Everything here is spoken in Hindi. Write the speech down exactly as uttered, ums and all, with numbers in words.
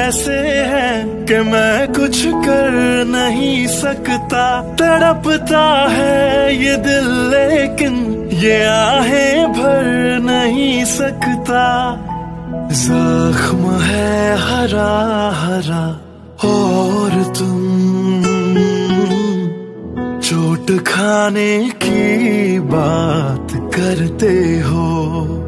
ऐसे हैं कि मैं कुछ कर नहीं सकता। तड़पता है ये दिल लेकिन ये आहें भर नहीं सकता। जख्म है हरा हरा और तुम चोट खाने की बात करते हो।